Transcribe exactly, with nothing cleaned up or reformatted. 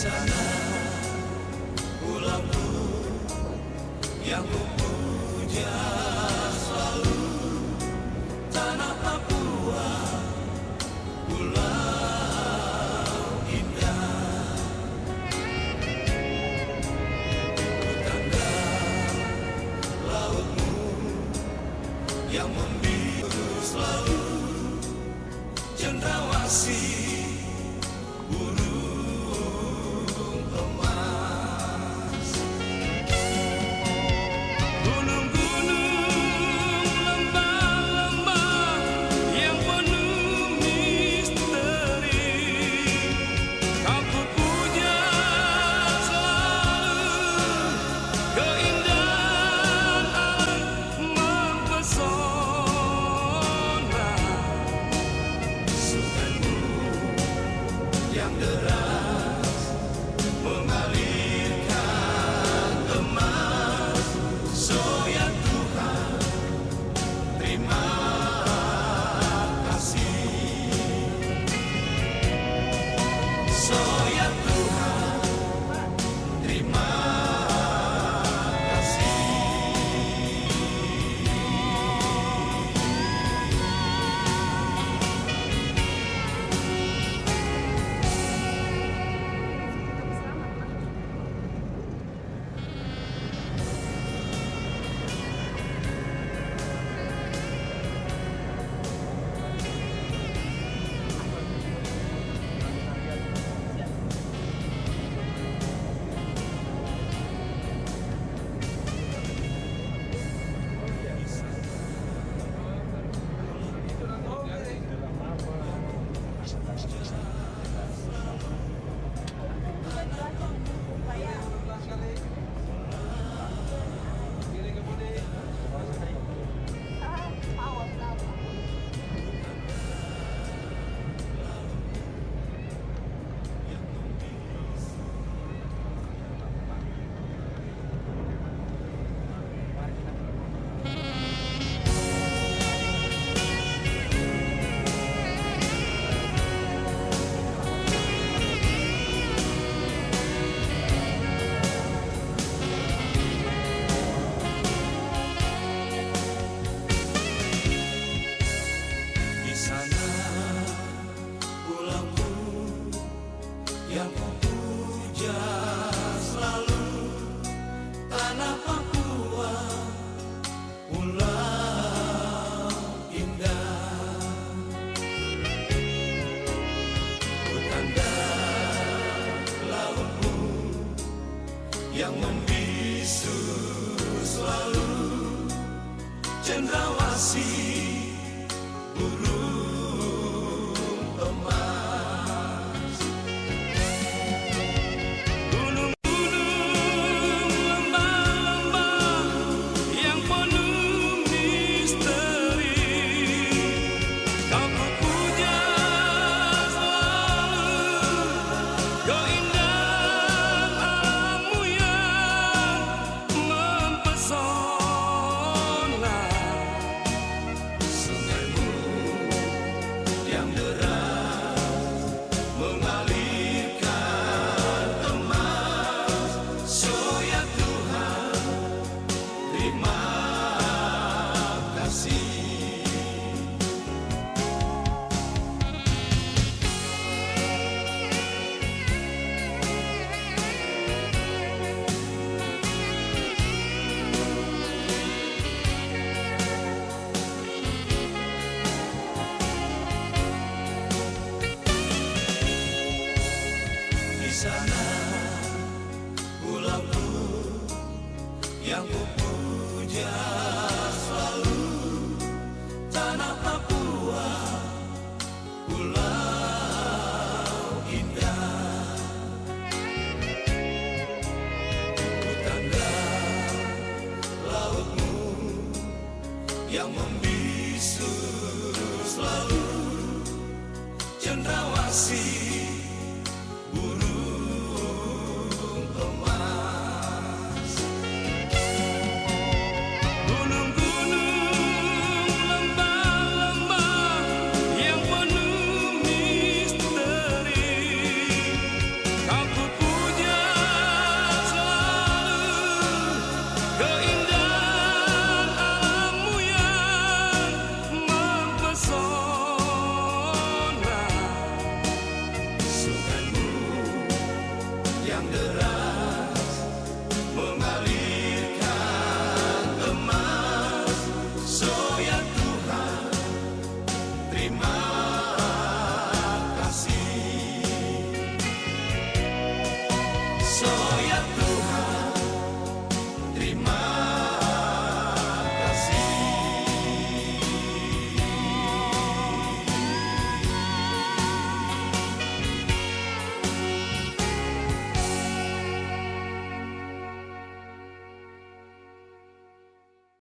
sana pulauku yang kupuja selalu, tanah Papua, pulau indah. Tanda lautmu yang membiru selalu, cendrawasih burung emas. Gunung-gunung, lembah-lembah yang penuh misteri, kau kupuja selalu, keindahan alam mempesona. Sungaimu yang deras mengalirkan emas. So ya Tuhan, terima kasih. So ya Tuhan, terima kasih. Di sana pulauku yang kupuja selalu, tanah Papua, pulau indah. Tanda lautmu yang membisu selalu, cendrawasih burung emas. Gunung-gunung, lembah-lembah yang penuh misteri, kau kupuja selalu, keindahan alammu yang mempesona. Sungaimu yang deras mengalirkan emas. So ya Tuhan, terima kasih. Di sana pulauku yang kupuja